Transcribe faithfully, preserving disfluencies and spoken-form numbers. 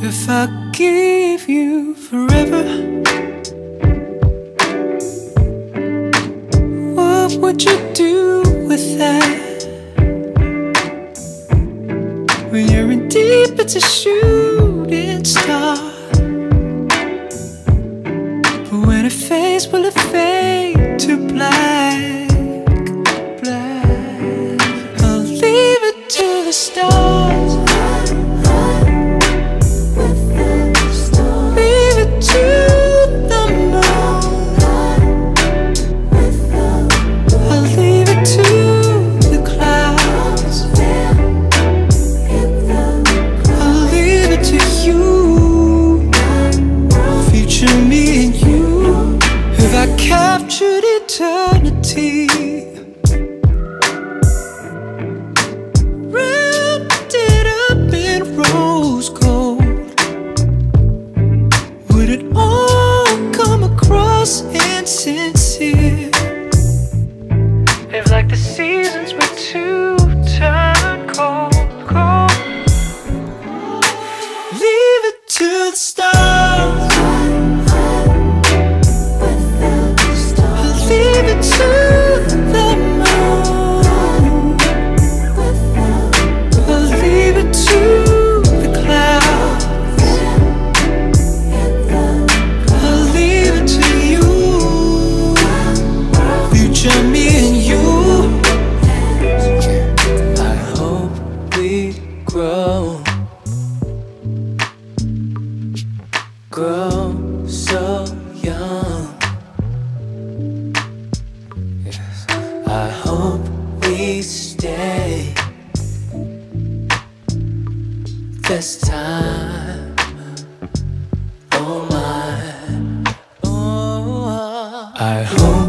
If I give you forever, what would you do with that? When you're in deep, it's a shooting star, but when it fades, will it fade to black? Black. I'll leave it to the stars. Captured eternity, wrapped it up in rose gold, would it all come across insincere? If like the seasons were to turn cold, cold, leave it to the stars. Me and you, I hope we grow, grow so young. Yes, I hope we stay this time. Oh my, oh, I hope